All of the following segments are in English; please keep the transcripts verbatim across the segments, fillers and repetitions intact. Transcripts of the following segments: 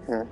Huh.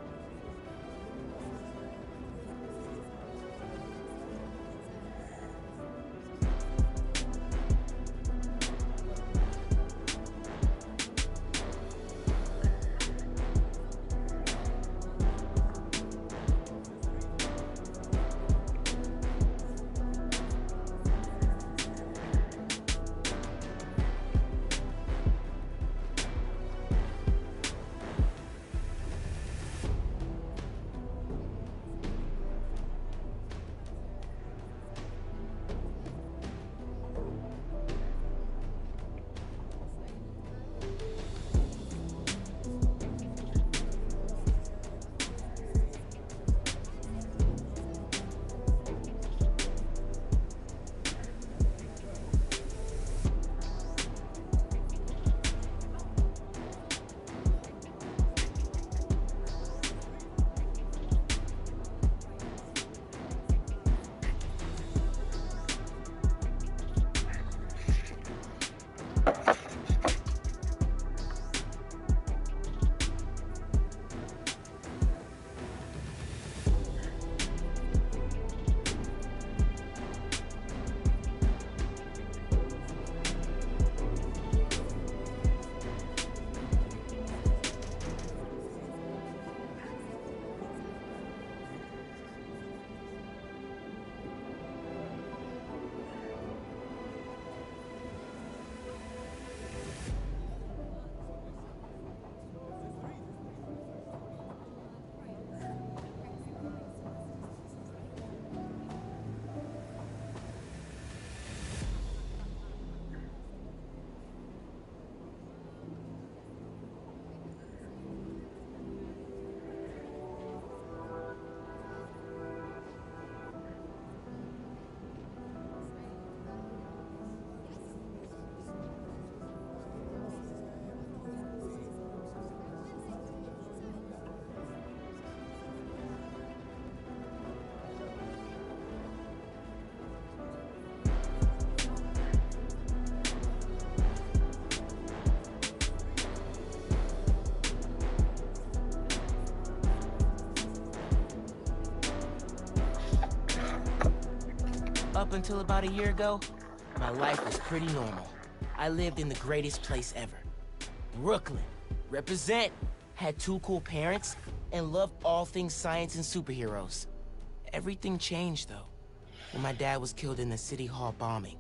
Up until about a year ago, my life was pretty normal. I lived in the greatest place ever. Brooklyn. Represent. Had two cool parents, and loved all things science and superheroes. Everything changed, though, when my dad was killed in the City Hall bombing.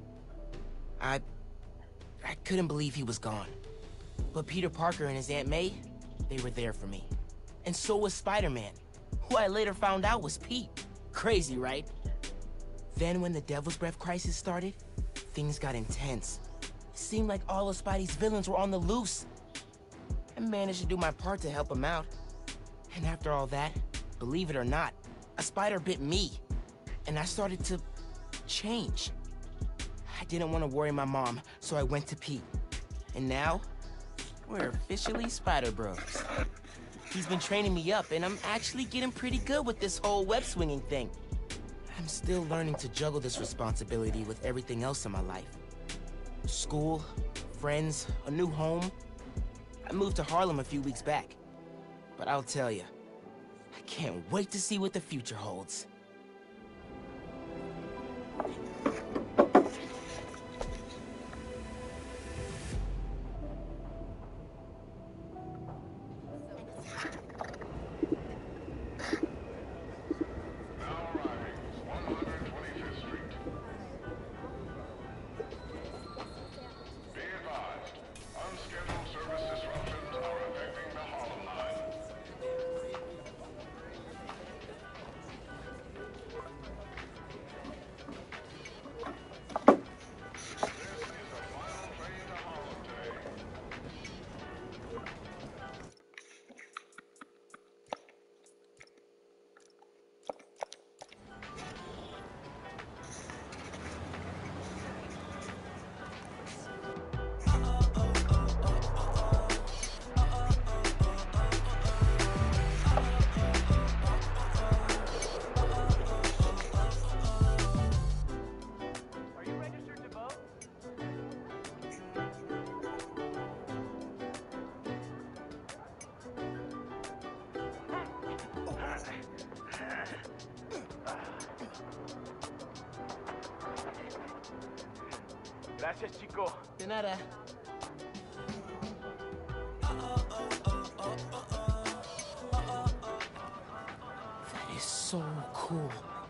I... I couldn't believe he was gone. But Peter Parker and his Aunt May, they were there for me. And so was Spider-Man, who I later found out was Pete. Crazy, right? Then when the Devil's Breath crisis started, things got intense. It seemed like all of Spidey's villains were on the loose. I managed to do my part to help him out. And after all that, believe it or not, a spider bit me. And I started to change. I didn't want to worry my mom, so I went to Pete. And now, we're officially Spider Bros. He's been training me up, and I'm actually getting pretty good with this whole web swinging thing. I'm still learning to juggle this responsibility with everything else in my life. School, friends, a new home. I moved to Harlem a few weeks back. But I'll tell you, I can't wait to see what the future holds. Gracias, chico. De nada. That is so cool.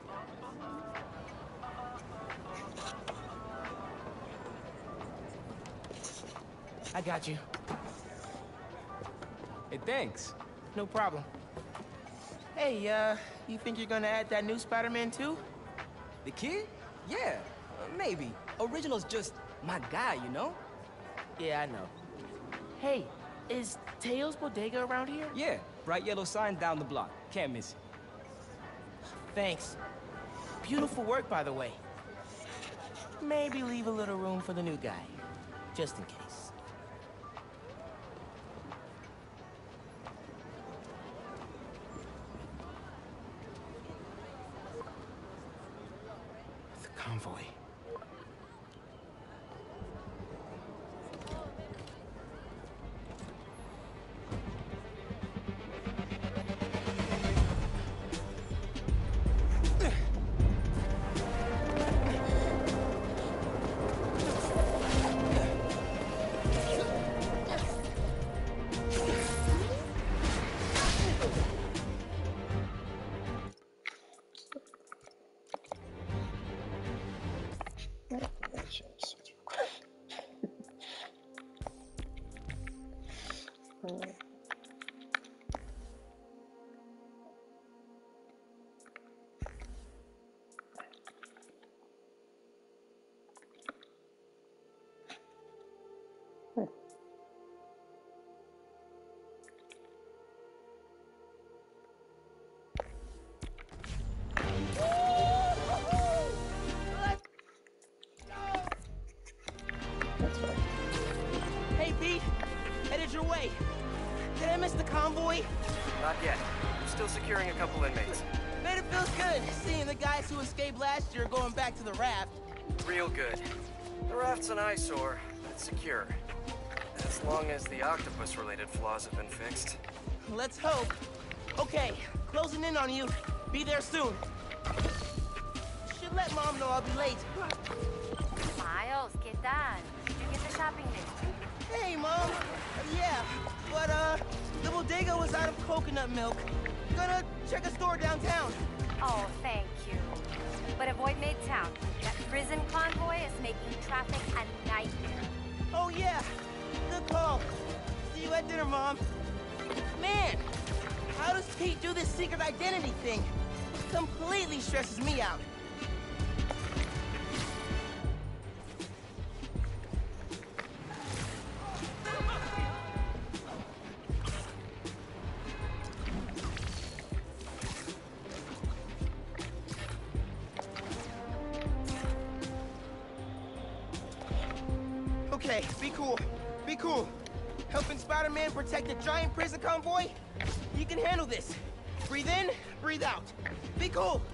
I got you. Hey, thanks. No problem. Hey, uh, you think you're gonna add that new Spider-Man too? The kid? Yeah, uh, maybe. Original's just my guy, you know? Yeah, I know. Hey, is Teo's Bodega around here? Yeah, bright yellow sign down the block. Can't miss it. Thanks. Beautiful work, by the way. Maybe leave a little room for the new guy, just in case. The convoy. Hey, Pete. Headed your way. Did I miss the convoy? Not yet. I'm still securing a couple inmates. Man, it feels good seeing the guys who escaped last year going back to the raft. Real good. The raft's an eyesore, but it's secure. As long as the octopus-related flaws have been fixed. Let's hope. Okay, closing in on you. Be there soon. Should let Mom know I'll be late. Miles, ¿qué tal? Did you get the shopping list? Hey, Mom. Uh, yeah, but, uh, the bodega was out of coconut milk. Gonna check a store downtown. Oh, thank you. But avoid Midtown. That prison convoy is making traffic a nightmare. Oh, yeah. Good call. See you at dinner, Mom. Man, how does Pete do this secret identity thing? Completely stresses me out. Okay, be cool. Be cool. Helping Spider-Man protect a giant prison convoy? You can handle this. Breathe in, breathe out. Be cool.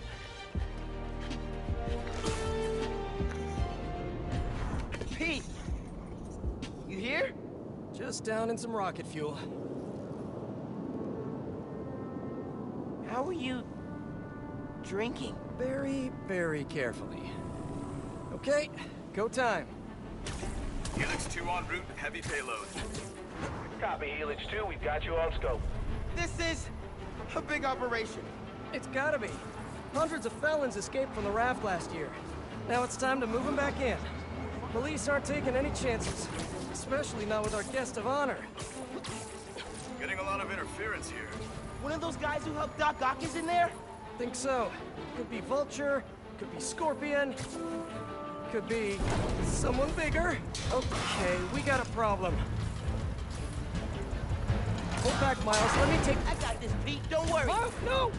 Pete! You here? Just down in some rocket fuel. How are you... drinking? Very, very carefully. Okay, go time. Helix two en route, heavy payload. Copy, Helix two, we've got you on scope. This is a big operation. It's gotta be. Hundreds of felons escaped from the raft last year. Now it's time to move them back in. Police aren't taking any chances, especially not with our guest of honor. Getting a lot of interference here. One of those guys who helped Doc Ock is in there? Think so. Could be Vulture, could be Scorpion, could be someone bigger. Okay, we got a problem. Hold back, Miles. Let me take... I got this, Pete. Don't worry. Oh, no!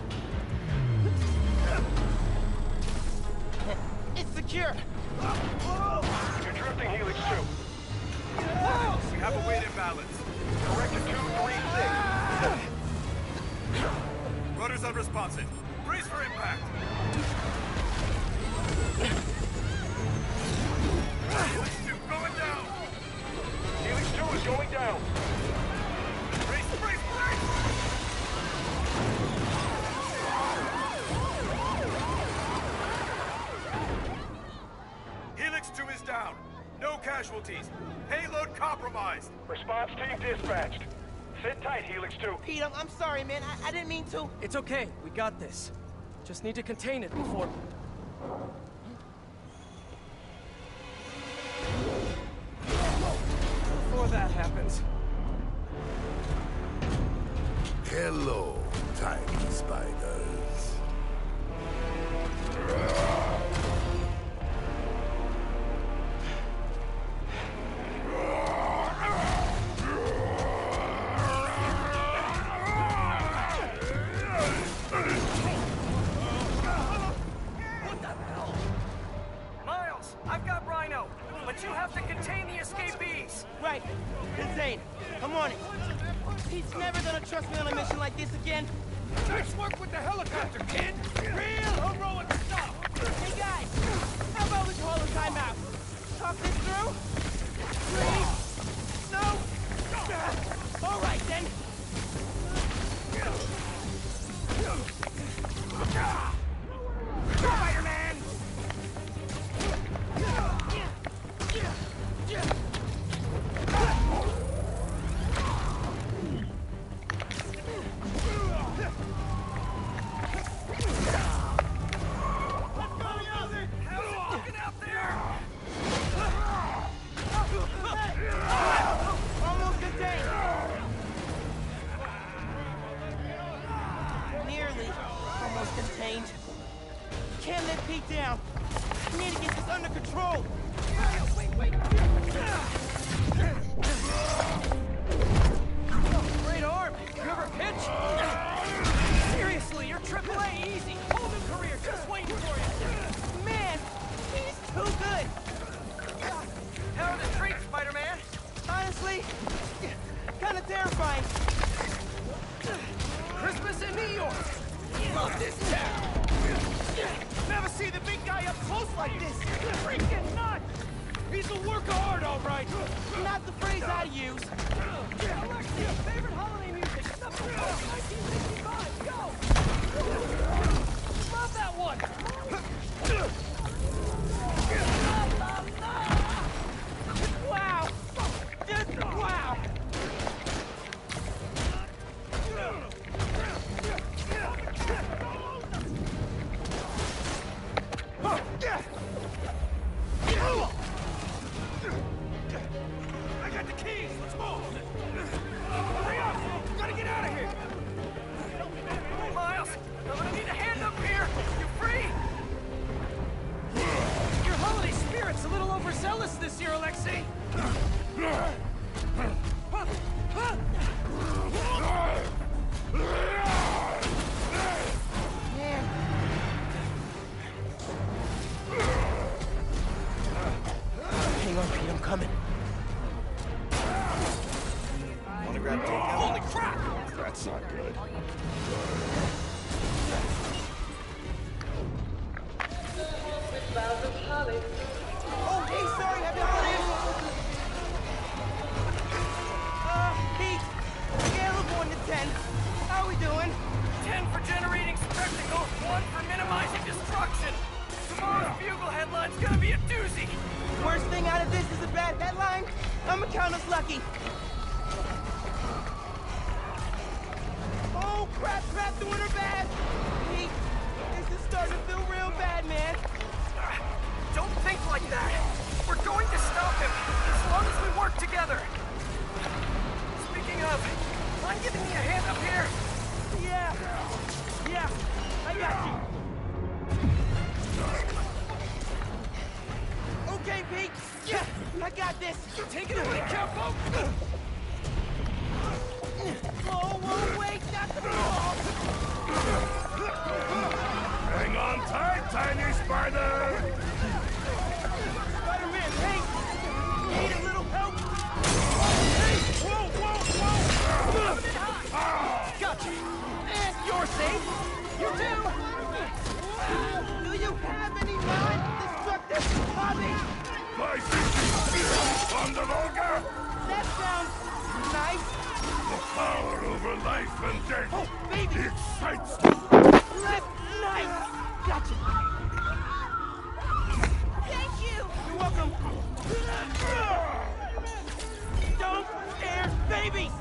It's secure. You're drifting, Helix two. We have a weight imbalance. Corrector two three six. Rudder's unresponsive. Brace for impact. Helix two going down. Helix two is going down. Brace, brace, brace! Helix two is down. casualties. Payload compromised. Response team dispatched. Sit tight, Helix two. Pete, I'm, I'm sorry, man. I, I didn't mean to. It's okay. We got this. Just need to contain it before... Before that happens. Hello, tiny spiders. Miles, I've got Rhino, but you have to contain the escapees. Right. Contain. I'm on it. Pete's never gonna trust me on a mission like this again. Nice work with the helicopter, kid. Real heroic stuff. Hey, guys. How about we call a timeout? Talk this through? Please? No? All right, then. Spider-Man! Almost contained. Nearly. Almost contained. Can't let Pete down. We need to get this under control. Wait, wait. Great arm! You ever pitch? Seriously, you're triple A easy! Whole new career just waiting for you! Man, he's too good. How are the streets, Spider-Man? Honestly, kind of terrifying. Christmas in New York! Love this town. Never see the big guy up close like this. Freaking nuts! He's a work of art, all right! Not the phrase I use. Alexia, favorite holiday music! nineteen sixty-five, go! Love that one! Wow. Just wow. I got the keys. Let's move. Hurry up. Gotta get out of here. Miles, I'm gonna need a hand up here. You free? Your holiday spirit's a little overzealous this year, Alexei! Man. Hang on, Pete. I'm coming. Wanna grab takeout? Holy crap! That's not good. Oh, hey, sorry. Happy holidays. Uh, Pete. Scale of one to ten. How we doing? Ten for generating spectacle, one for minimizing destruction. Tomorrow's Bugle headline's gonna be a doozy. Worst thing out of this is a bad headline. I'ma count us lucky. Oh, crap, crap, doing her bad. Pete, this is starting to feel real bad, man. Don't think like that. We're going to stop him, as long as we work together. Speaking of, mind giving me a hand up here? Yeah. Yeah, I got you. Okay, Pete. Yeah, I got this. Take it away, Capo! Whoa, whoa, wait, not the ball. Hang on tight, tiny spider! Spider-Man, hey, need a little help? Hey! Whoa, whoa, whoa! Coming in hot! Gotcha! And you're safe! You too! Do you have any non-destructive hobbies? Bicycle! On the Volga! That sounds nice. The power over life and death! Oh, baby! Excites Left, nice! Gotcha! Thank you! You're welcome. Downstairs, baby!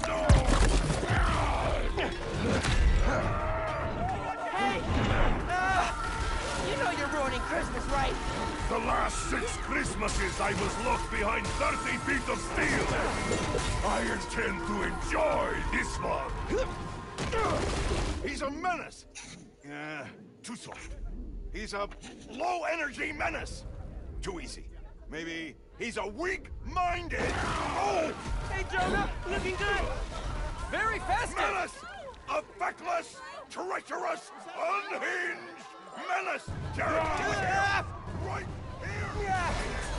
Hey! Uh, you know you're ruining Christmas, right? The last six Christmases I was locked behind thirty feet of steel. I intend to enjoy this one. He's a menace. Uh, too soft. He's a low-energy menace. Too easy. Maybe he's a weak-minded. Oh! Hey, Jonah, looking good. Very festive! Menace! A feckless, treacherous, unhinged menace! Jared, Ah! right here! Yeah.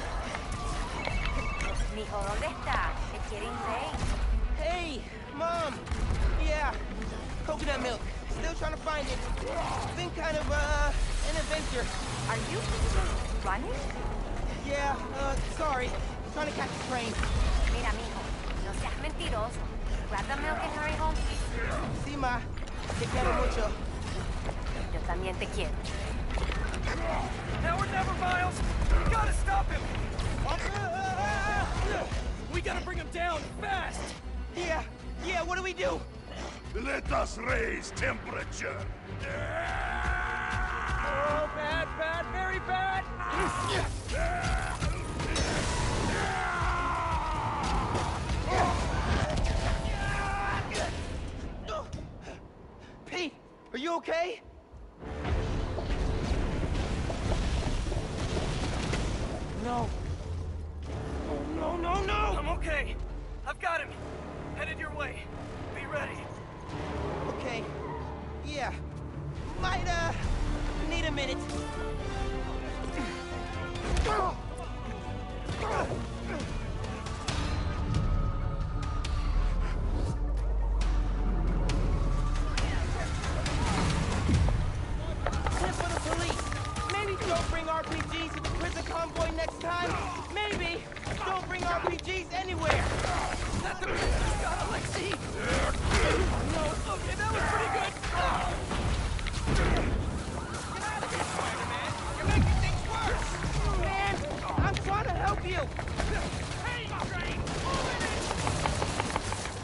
Mijo, ¿dónde está? It's getting late. Hey, Mom. Yeah, coconut milk. Still trying to find it. Been kind of, uh, an adventure. Are you just running? Yeah, uh, sorry. Trying to catch a train. Mira, mijo, no seas mentiroso. Grab the milk and hurry home, please. Sí, ma. Te quiero mucho. Yo también te quiero. Now or never, Miles! We gotta stop him! We gotta bring him down, fast! Yeah, yeah, what do we do? Let us raise temperature. Oh, bad, bad, very bad! Pete, are you okay? No. Oh, no, no, no! I'm okay. I've got him. Headed your way. Be ready. Okay. Yeah. Might, uh, need a minute. Tip for the police. Maybe don't bring R P Gs to the prison convoy next time. Maybe don't bring R P Gs anywhere. That's the best got Alexei! No, okay, that was pretty good! Get out of here, Spider-Man! You're making things worse! Man, I'm trying to help you. Hey, train! Moving it!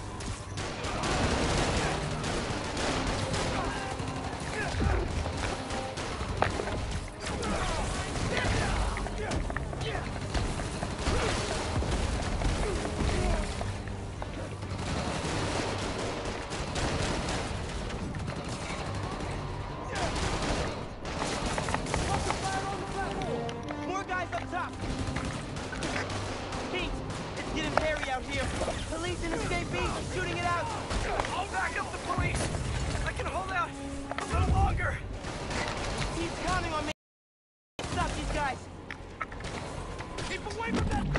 More guys up top. Pete, it's getting hairy out here. Police and escapees are shooting it out. I'll back up the police! I can hold out a little longer! He's counting on me. Stop these guys. Keep away from that!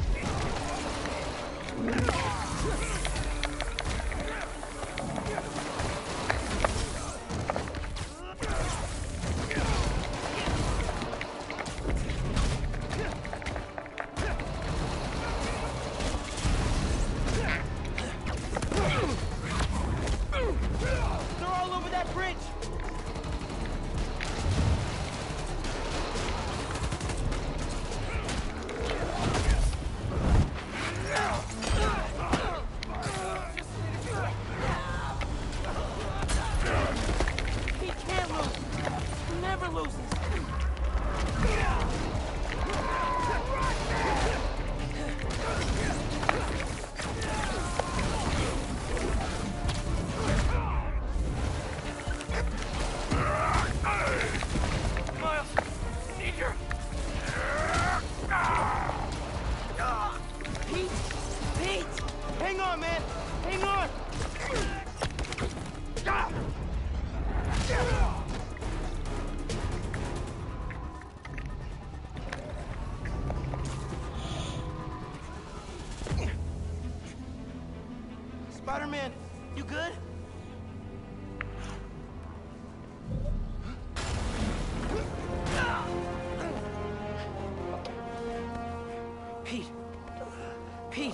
They're all over that bridge. He can't lose. He never loses. Miles, need your... Pete! Pete! Hang on, man! Hang on! Spider-Man, you good? Pete. Pete.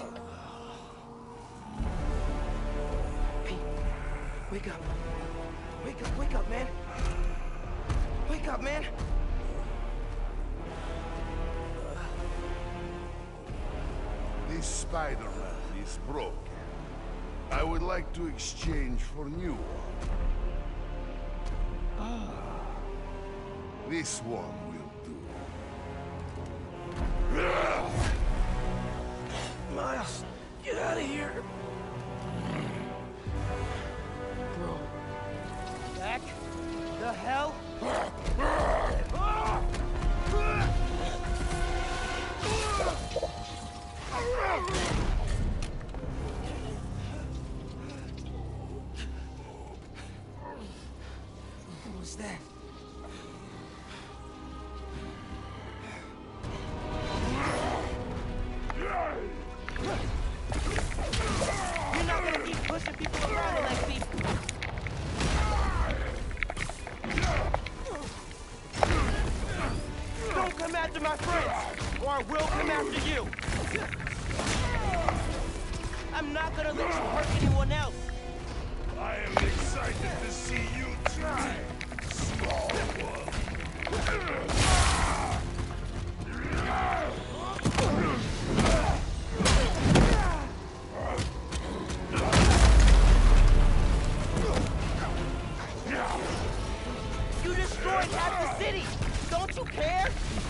Pete. Wake up. Wake up, wake up, man. Wake up, man. This Spider-Man is broken. I would like to exchange for new one. Ah. This one will do. Miles, get out of here. Bro. Back? The hell? What was that? You're not gonna keep pushing people around, Alexei. Don't come after my friends, or I will come after you. I'm not gonna let you hurt anyone else. I am excited to see you try, small one. You destroyed half the city. Don't you care?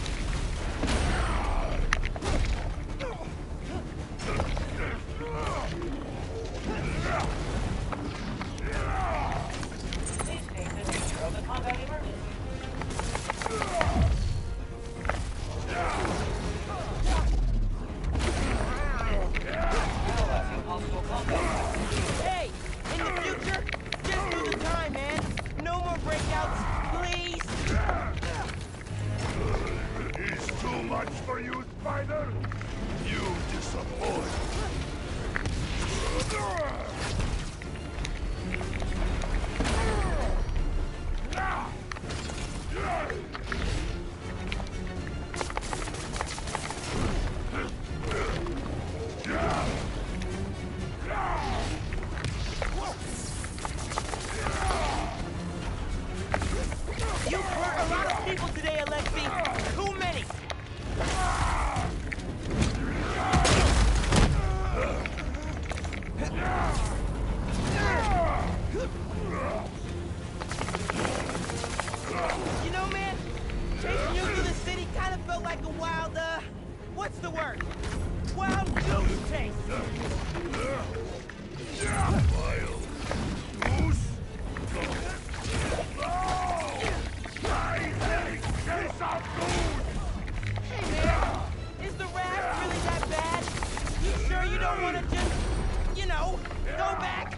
Hey, in the future, just do the time, man. No more breakouts, please. Is too much for you, Spider? You disappoint. You've hurt a lot of people today, Alexei. Too many. You know, man, chasing you through the city kind of felt like a wild, uh, what's the word? Wild goose chase. Wild goose? No! I hate chase of goose! Hey, man, is the raft really that bad? You sure you don't want to just, you know, go back?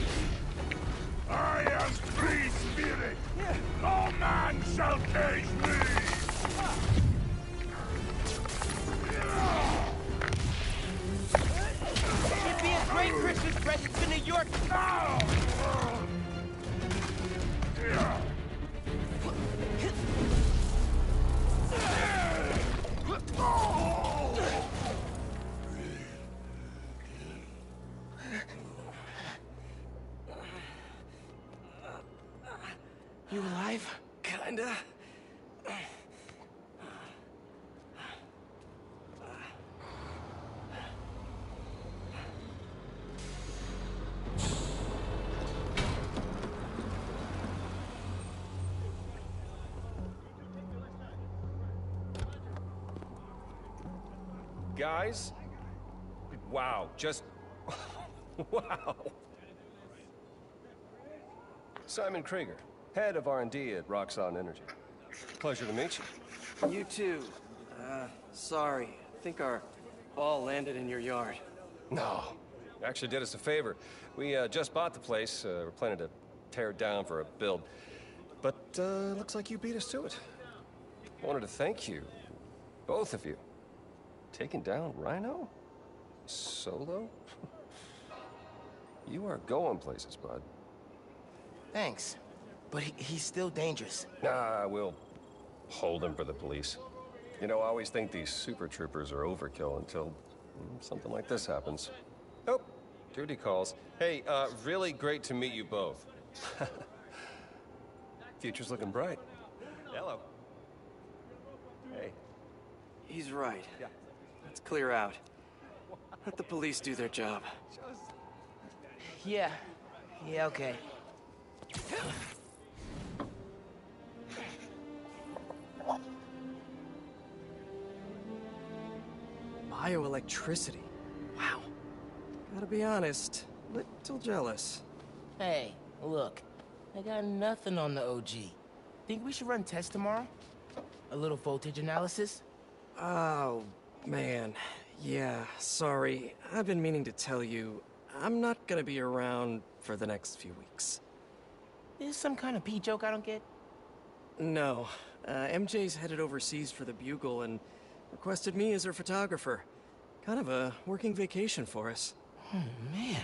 I am free spirit! No man shall cage me! It'd be a great Christmas present to New York. You alive? Kinda. Guys? Wow, just... wow. Simon Krieger, head of R and D at Roxxon Energy. Pleasure to meet you. You too. Uh, sorry. I think our ball landed in your yard. No, you actually did us a favor. We uh, just bought the place. Uh, we're planning to tear it down for a build. But uh, looks like you beat us to it. I wanted to thank you, both of you. Taking down Rhino? Solo? You are going places, bud. Thanks. But he, he's still dangerous. Nah, we'll hold him for the police. You know, I always think these super troopers are overkill until mm, something like this happens. Oh, duty calls. Hey, uh, really great to meet you both. Future's looking bright. Hello. Hey. He's right. Let's clear out. Let the police do their job. Yeah. Yeah, okay. Bioelectricity. Wow. Gotta be honest, little jealous. Hey, look. I got nothing on the O G. Think we should run tests tomorrow? A little voltage analysis? Oh, man. Yeah, sorry. I've been meaning to tell you, I'm not gonna be around for the next few weeks. Is this some kind of pee joke I don't get? No. Uh, M J's headed overseas for the Bugle and requested me as her photographer. Kind of a working vacation for us. Oh, man.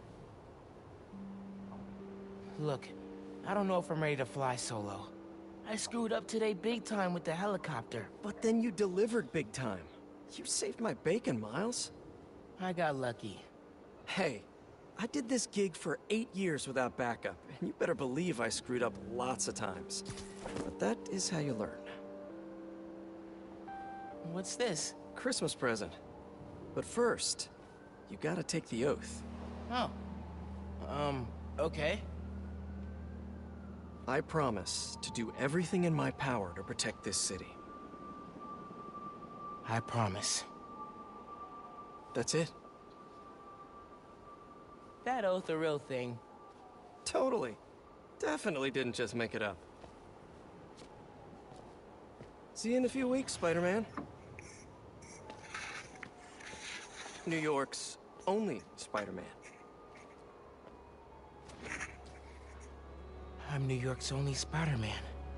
Look, I don't know if I'm ready to fly solo. I screwed up today big time with the helicopter. But then you delivered big time. You saved my bacon, Miles. I got lucky. Hey, I did this gig for eight years without backup, and you better believe I screwed up lots of times. But that is how you learn. What's this? Christmas present. But first, you gotta take the oath. Oh. Um, okay. I promise to do everything in my power to protect this city. I promise. That's it? That oath a real thing? Totally. Definitely didn't just make it up. See you in a few weeks, Spider-Man. New York's only Spider-Man. I'm New York's only Spider-Man.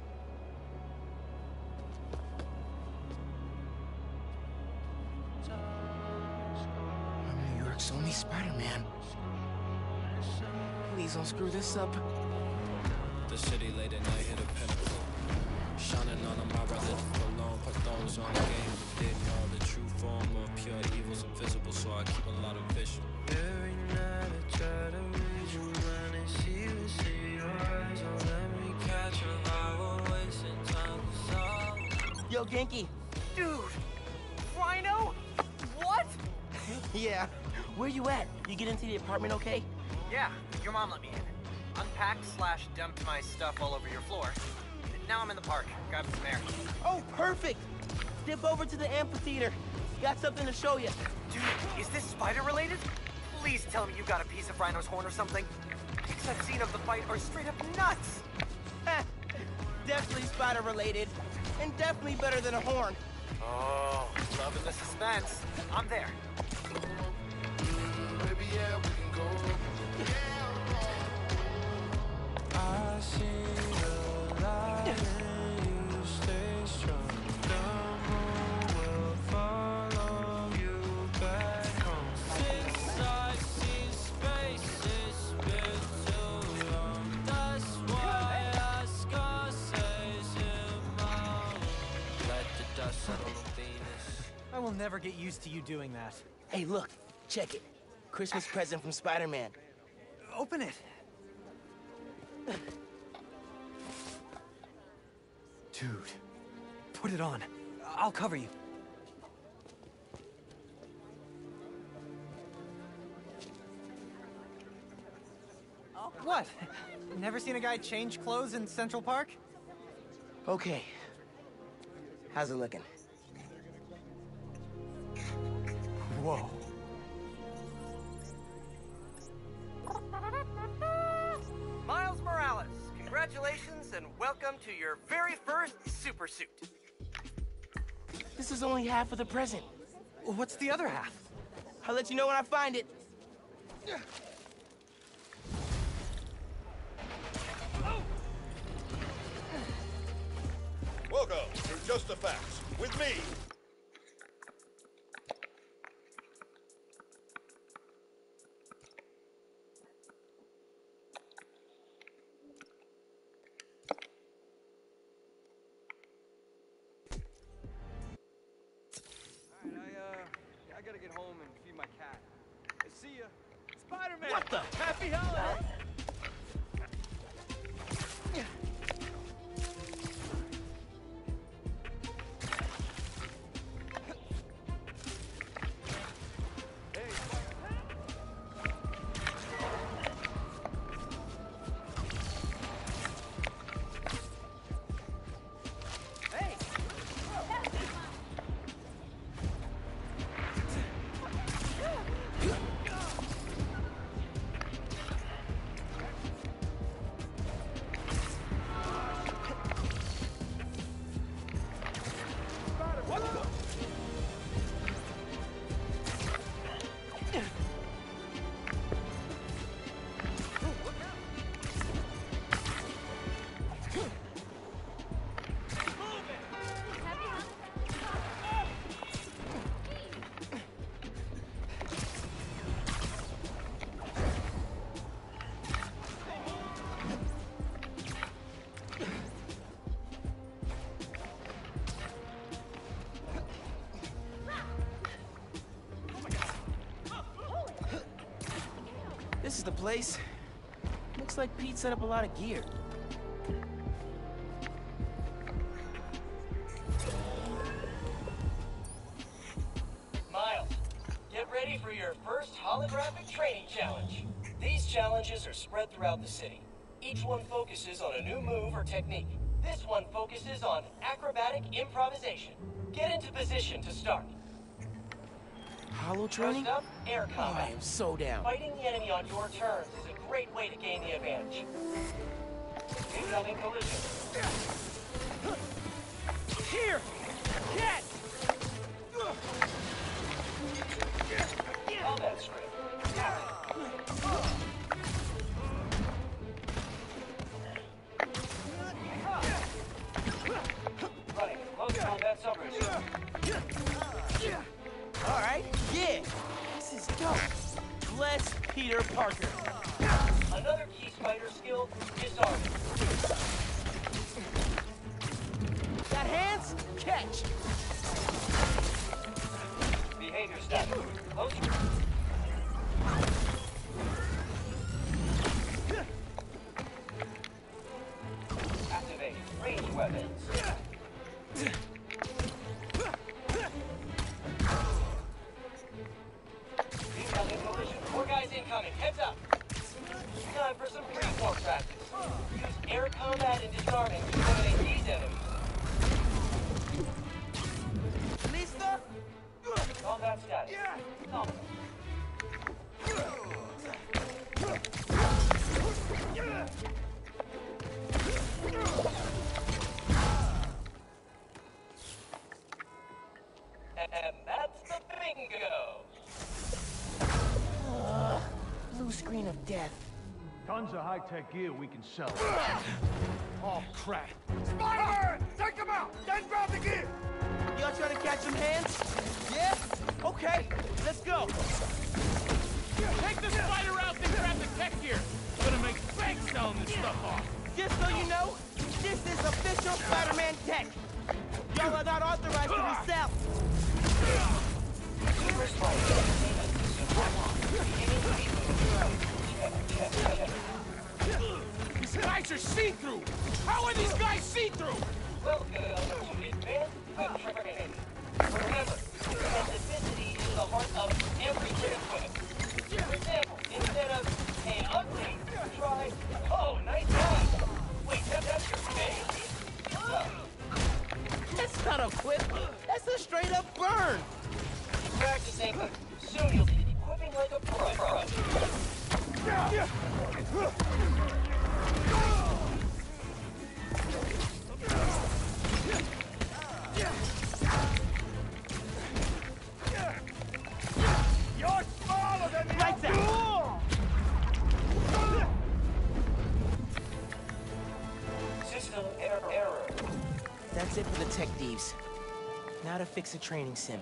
I'm New York's only Spider-Man. Please don't screw this up. The city late at night hit a pinnacle. Shining on my brother for long, put thorns on the game. But didn't know the true form of pure evil's invisible, so I keep a lot of vision. Every night I try to read your mind and see you see your eyes. Don't let me catch a lie, we're wasting time to solve. Yo, Genki. Dude! Rhino? What? Yeah. Where you at? You get into the apartment okay? Yeah, your mom let me in. Unpacked slash dumped my stuff all over your floor. Now I'm in the park, grabbing some air. Oh, perfect! Dip over to the amphitheater. Got something to show you. Dude, is this spider-related? Please tell me you got a piece of Rhino's horn or something. Pics I've seen of the fight are straight up nuts! Definitely spider-related. And definitely better than a horn. Oh, loving the suspense. I'm there. Baby, yeah, we can go. I see the light and you stay strong. The moon will follow you back home. Since I see space, it's been too long. That's why I Scarface in my room. Let the dust settle on Venus. I will never get used to you doing that. Hey, look. Check it. Christmas present from Spider-Man. Open it. Dude, put it on. I'll cover you. What? Never seen a guy change clothes in Central Park? Okay. How's it looking? Whoa. Miles Morales, congratulations and welcome to your very first super suit. This is only half of the present. What's the other half? I'll let you know when I find it. Welcome to Just the Facts with me. Alright, I, uh, I gotta get home and feed my cat. Hey, see ya. Spider-Man! What the? Happy holidays! is the place. Looks like Pete set up a lot of gear. Miles, get ready for your first holographic training challenge. These challenges are spread throughout the city. Each one focuses on a new move or technique. This one focuses on acrobatic improvisation. Get into position to start. Hollow training? First up, air Oh, combat. I am so down. Fighting the enemy on your terms is a great way to gain the advantage. Incoming collision. Here! Get! Combat script. Running close combat subroutine. Alright, yeah. This is dope. Bless Peter Parker. Another key spider skill, disarming. Got hands? Catch! Behavior status. Close. Activate range weapons. Incoming collision. Four guys incoming. Heads up. Time for some freeform practice. Use air combat and disarming to eliminate these enemies. Lista? Combat status. Nominal. And that's the bingo. Uh, blue screen of death. Tons of high-tech gear we can sell. Oh, crap. Spider-Man! Take him out! Then grab the gear! Y'all trying to catch some hands? Yeah? Okay, let's go. Take the spider out and grab the tech gear. Gonna make bank selling this stuff off. Just so you know, this is official Spider-Man tech. Y'all are not authorized to resell. Super Spider. These guys are see-through. How are these guys see-through? Welcome to advanced web training. Remember, specificity is the heart of every great equipment. For example, instead of, hey, ugly, try, oh, nice guy. Wait, that, that's your face? Oh. That's not a whip. That's a straight-up burn. Keep practicing. Soon you'll be equipping like a pro. You're smaller than the Lights out. System error. error. That's it for the tech thieves. Now to fix a training sim.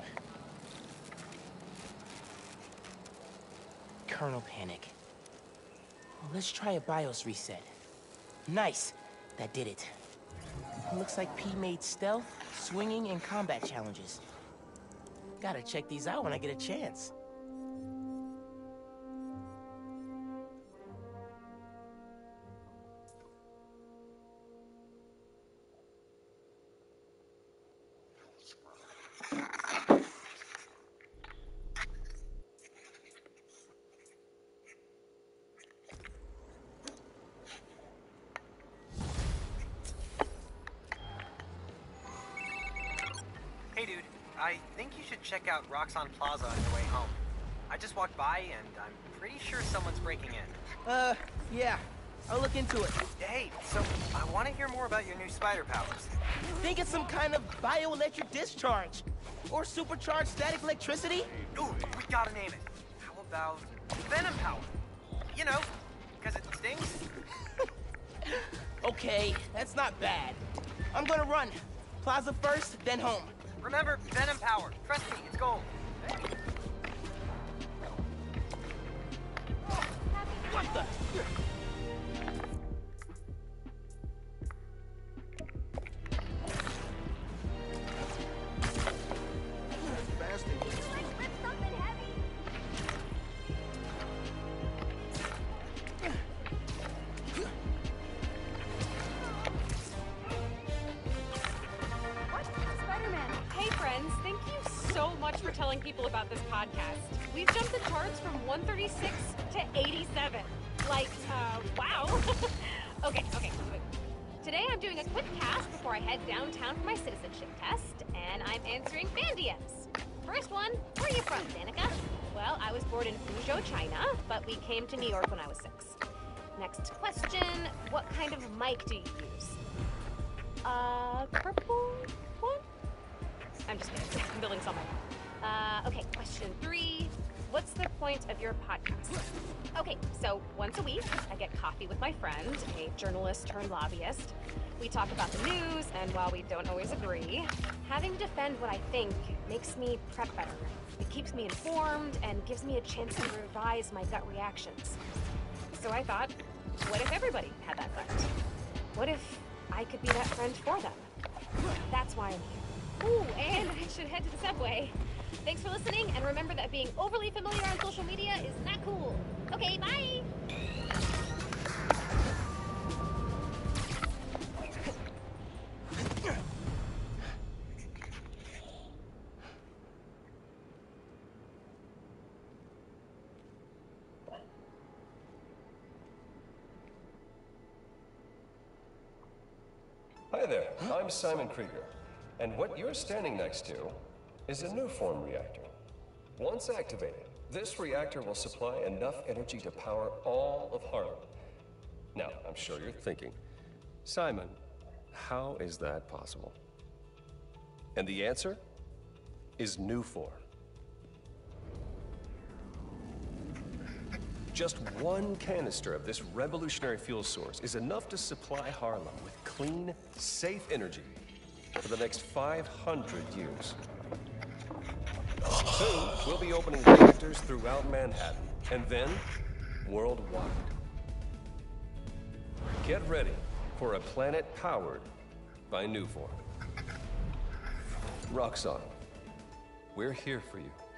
Kernel panic. Well, let's try a BIOS reset. Nice. That did it. Looks like P made stealth, swinging, and combat challenges. Gotta check these out when I get a chance. Hey dude, I think you should check out Roxxon Plaza on your way home. I just walked by and I'm pretty sure someone's breaking in. Uh, yeah. I'll look into it. Hey, so I want to hear more about your new spider powers. Think it's some kind of bioelectric discharge. Or supercharged static electricity? Ooh, we gotta name it. How about Venom Power? You know, because it stings. Okay, that's not bad. I'm gonna run. Plaza first, then home. Remember, Venom Power. Trust me, it's gold. What the? telling people about this podcast. We've jumped the charts from one thirty-six to eighty-seven. Like, uh, wow. okay, okay, wait. Today I'm doing a quick cast before I head downtown for my citizenship test, and I'm answering fan D Ms. First one, where are you from, Danica? Well, I was born in Fuzhou, China, but we came to New York when I was six. Next question, what kind of mic do you use? Uh, purple one? I'm just kidding. I'm building something. Uh, okay, question three. What's the point of your podcast? Okay, so once a week, I get coffee with my friend, a journalist turned lobbyist. We talk about the news, and while we don't always agree, having to defend what I think makes me prep better. It keeps me informed and gives me a chance to revise my gut reactions. So I thought, what if everybody had that friend? What if I could be that friend for them? That's why I'm here. Ooh, and I should head to the subway. Thanks for listening, and remember that being overly familiar on social media is not cool. Okay, bye! Hi there, I'm Simon Krieger, and what you're standing next to is a Nuform reactor. Once activated, this reactor will supply enough energy to power all of Harlem. Now, I'm sure you're thinking, Simon, how is that possible? And the answer is Nuform. Just one canister of this revolutionary fuel source is enough to supply Harlem with clean, safe energy for the next five hundred years. Soon, we'll be opening reactors throughout Manhattan, and then worldwide. Get ready for a planet powered by Nuform. Roxxon, we're here for you.